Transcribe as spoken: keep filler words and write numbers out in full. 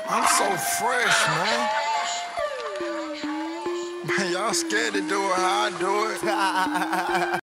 I'm so fresh, man. Man, y'all scared to do it how I do it.